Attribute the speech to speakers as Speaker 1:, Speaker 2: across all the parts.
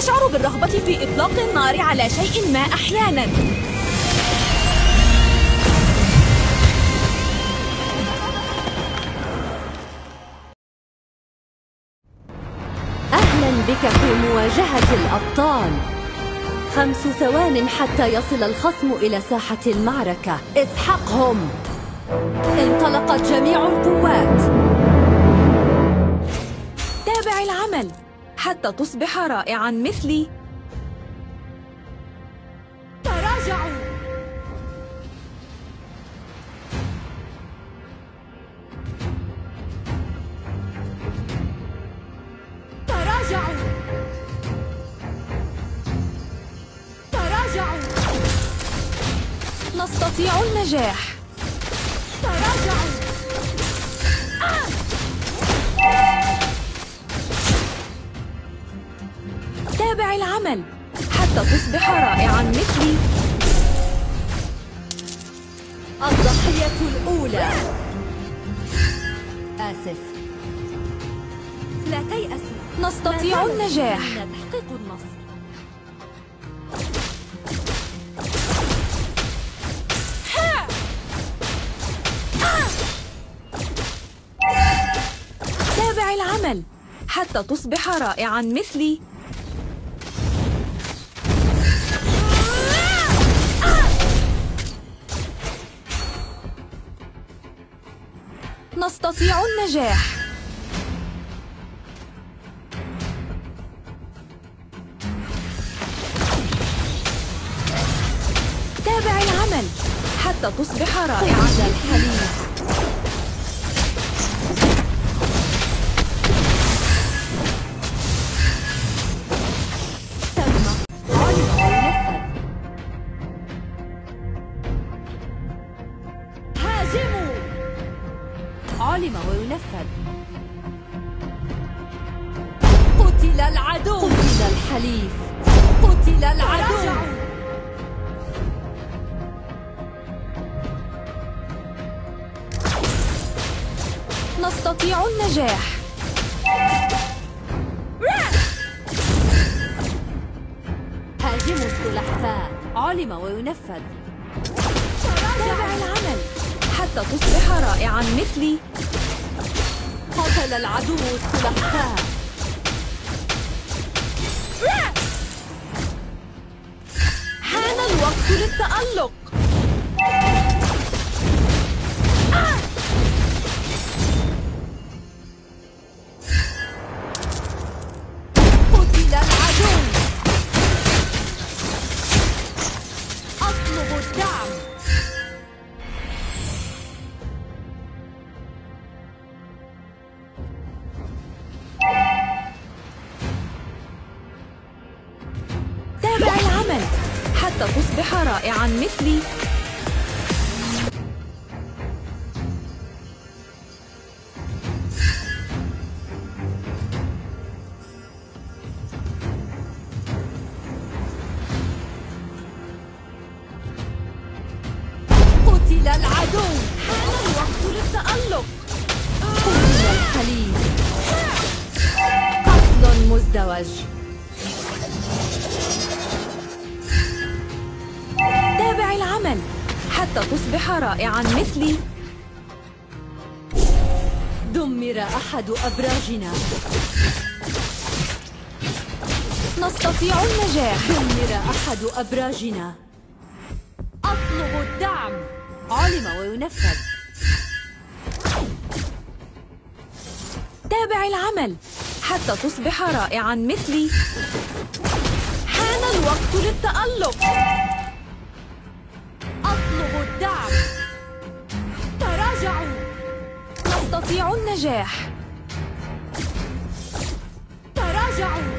Speaker 1: أشعر بالرغبة في إطلاق النار على شيء ما أحياناً.
Speaker 2: أهلاً بك في مواجهة الأبطال. 5 ثوان حتى يصل الخصم إلى ساحة المعركة. اسحقهم. انطلقت جميع القوات.
Speaker 1: تابع العمل حتى تصبح رائعاً مثلي.
Speaker 2: تراجعوا. تراجعوا. تراجعوا.
Speaker 1: نستطيع النجاح.
Speaker 2: تراجعوا.
Speaker 1: تابع العمل حتى تصبح رائعاً مثلي.
Speaker 2: الضحية الأولى. آسف. لا تيأسوا.
Speaker 1: نستطيع النجاح.
Speaker 2: تحقيق النصر.
Speaker 1: تابع العمل حتى تصبح رائعاً مثلي. نستطيع النجاح. تابع العمل حتى تصبح رائعاً.
Speaker 2: الحليب. علم وينفذ. قتل العدو. قتل الحليف. قتل العدو.
Speaker 1: نستطيع النجاح.
Speaker 2: هاجموا السلحفاة. علم وينفذ.
Speaker 1: تابع العمل حتى تصبح رائعاً مثلي.
Speaker 2: قتل العدو السلحفاة.
Speaker 1: حان الوقت للتألق.
Speaker 2: قتل العدو. أطلب الدعم.
Speaker 1: تابع العمل حتى تصبح رائعاً مثلي.
Speaker 2: قتل العدو.
Speaker 1: حان الوقت للتألق.
Speaker 2: قتل الحليب. قتل مزدوج.
Speaker 1: تابع العمل حتى تصبح رائعاً مثلي.
Speaker 2: دمر أحد أبراجنا.
Speaker 1: نستطيع النجاح.
Speaker 2: دمر أحد أبراجنا. أطلب الدعم. علم وينفذ.
Speaker 1: تابع العمل حتى تصبح رائعاً مثلي. حان الوقت للتألق.
Speaker 2: أطلب الدعم. تراجعوا.
Speaker 1: نستطيع النجاح.
Speaker 2: تراجعوا.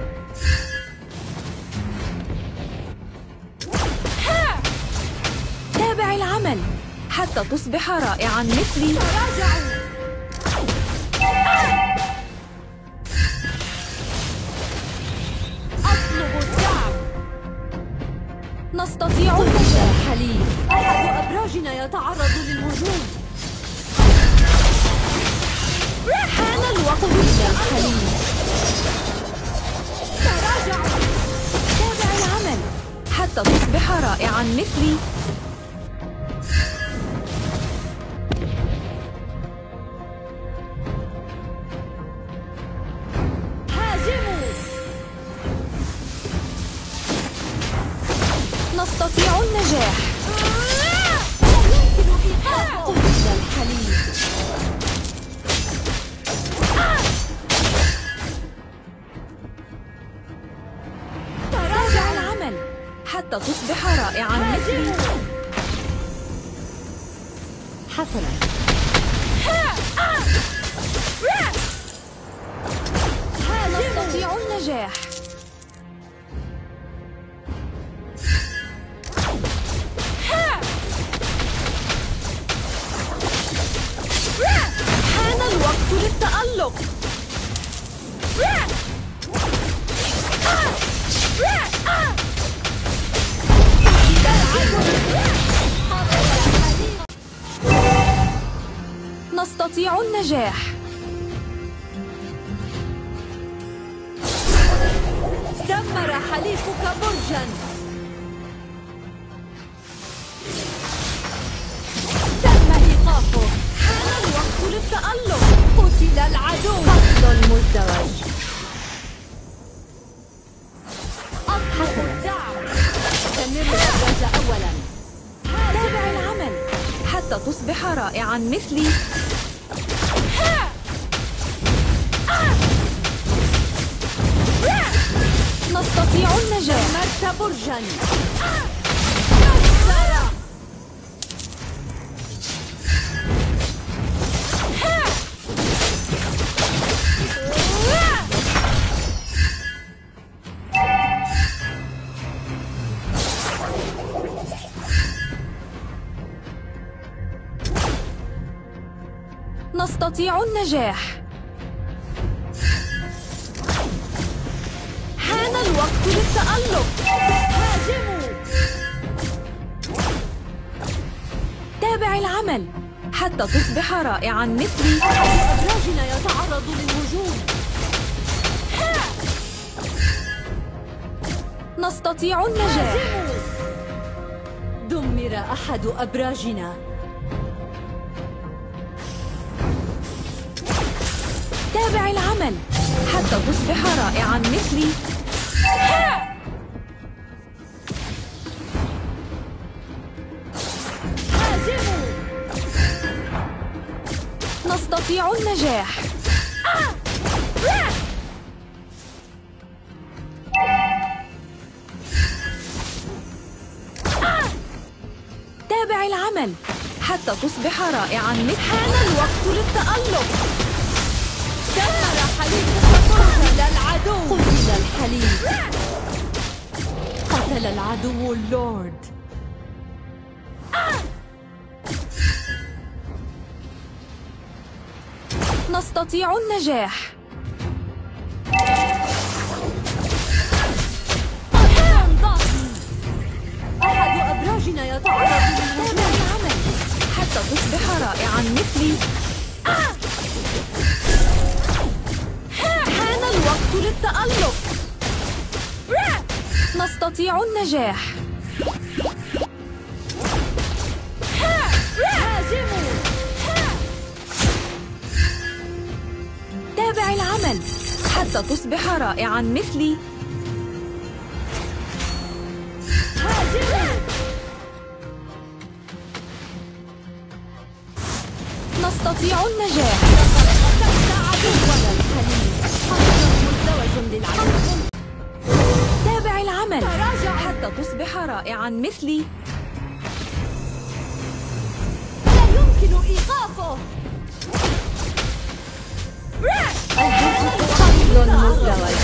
Speaker 1: تابع العمل حتى تصبح رائعاً مثلي.
Speaker 2: تراجعوا. أطلب الدعم.
Speaker 1: نستطيع النجاح.
Speaker 2: حليب. أحد أبراجنا يتعرض للهجوم.
Speaker 1: حان الوقت
Speaker 2: للحليب. تراجعوا.
Speaker 1: رائعاً مثلي.
Speaker 2: هاجموا.
Speaker 1: نستطيع النجاح.
Speaker 2: لا يمكن إيقافه. قتل الحليب.
Speaker 1: تراجع العمل حتى تصبح رائعاً مثلي.
Speaker 2: حسناً.
Speaker 1: نستطيع النجاح. حان الوقت للتألق. نستطيع النجاح.
Speaker 2: دمر حليفك برجاً. تم إيقافه.
Speaker 1: حان الوقت للتألق.
Speaker 2: قتل العدو. قتل مزدوج. أضحك الدعم. استمر الأبراج أولاً.
Speaker 1: تابع العمل حتى تصبح رائعاً مثلي. نستطيع النجاح.
Speaker 2: دمرت برجاً.
Speaker 1: نستطيع النجاح. حان الوقت للتألق.
Speaker 2: هاجموا.
Speaker 1: تابع العمل حتى تصبح رائعاً مثلي.
Speaker 2: أبراجنا يتعرض للهجوم.
Speaker 1: نستطيع النجاح.
Speaker 2: هاجموا. دمر أحد أبراجنا.
Speaker 1: تابع العمل حتى تصبح رائعاً مثلي.
Speaker 2: هاجموا.
Speaker 1: نستطيع النجاح. تابع العمل حتى تصبح رائعاً مثلي. حان الوقت للتألق.
Speaker 2: دمر حليفك قتل العدو. قتل الحليب. قتل العدو اللورد.
Speaker 1: نستطيع النجاح.
Speaker 2: قتل ضخم. أحد أبراجنا يتعرض للهجوم.
Speaker 1: تابع العمل حتى تصبح رائعاً مثلي. حان الوقت للتألق. نستطيع النجاح.
Speaker 2: هاجموا.
Speaker 1: تابع العمل حتى تصبح رائعاً مثلي.
Speaker 2: هاجموا.
Speaker 1: نستطيع النجاح.
Speaker 2: قتلت عدونا الحليب. قتل مزدوج للعدو.
Speaker 1: تابع العمل
Speaker 2: تراجع.
Speaker 1: حتى تصبح رائعاً مثلي.
Speaker 2: لا يمكن إيقافه. قتل مزدوج.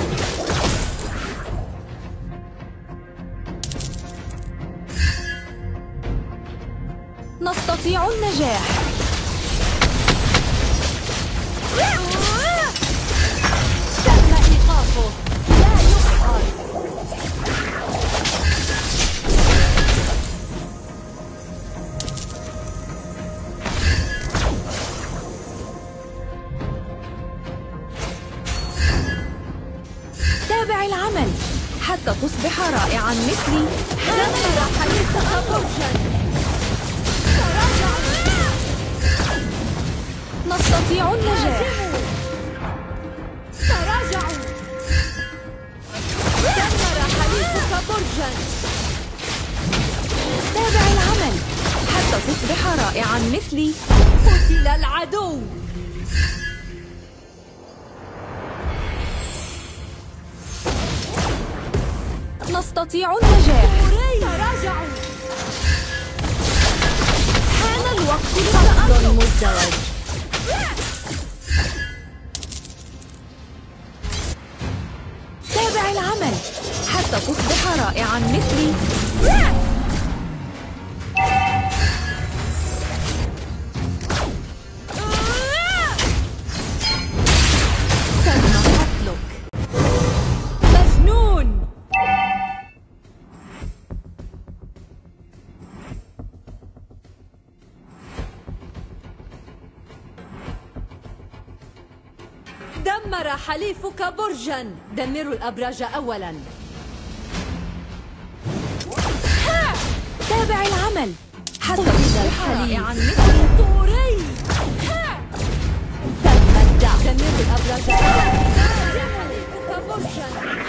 Speaker 1: نستطيع النجاح.
Speaker 2: تم إيقافه. لا يقهر.
Speaker 1: حتى تصبح رائعا مثلي.
Speaker 2: دمر حليفك برجا.
Speaker 1: نستطيع النجاح.
Speaker 2: تراجعوا. دمر حليفك برجا.
Speaker 1: تابع العمل حتى تصبح رائعا مثلي.
Speaker 2: قتل العدو.
Speaker 1: نستطيع النجاح.
Speaker 2: تراجعوا.
Speaker 1: حان الوقت
Speaker 2: فصل
Speaker 1: للتألق.
Speaker 2: مزدوج.
Speaker 1: تابع العمل حتى تصبح رائعا مثلي.
Speaker 2: تم قتلك. مجنون. دمر حليفك برجا. دمروا الأبراج أولا.
Speaker 1: تابع العمل حتى
Speaker 2: قتل
Speaker 1: تصبح
Speaker 2: الحليف.
Speaker 1: رائعا مثلي.
Speaker 2: طوري. تم الدعم. دمروا الأبراج أولا. دمر حليفك برجا.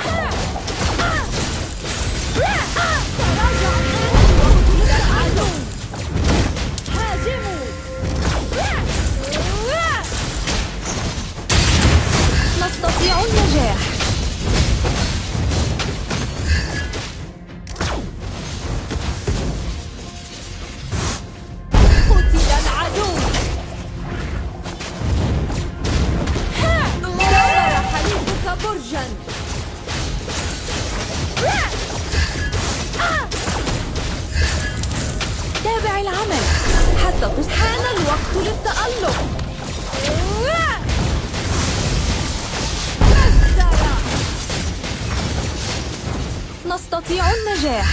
Speaker 2: تراجعوا. قتل العدو. هاجموا.
Speaker 1: نستطيع النجاح.
Speaker 2: قتل العدو. دمر حليفك برجا.
Speaker 1: تابع العمل حتى تصبح. حان الوقت للتألق.
Speaker 2: كسر.
Speaker 1: نستطيع النجاح.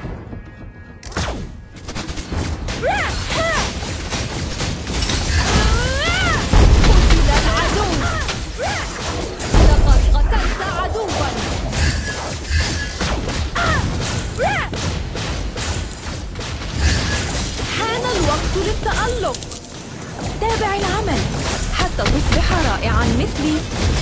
Speaker 2: قتل العدو. لقد قتلت عدوا.
Speaker 1: حان الوقت للتألق. تابع العمل حتى تصبح رائعا مثلي.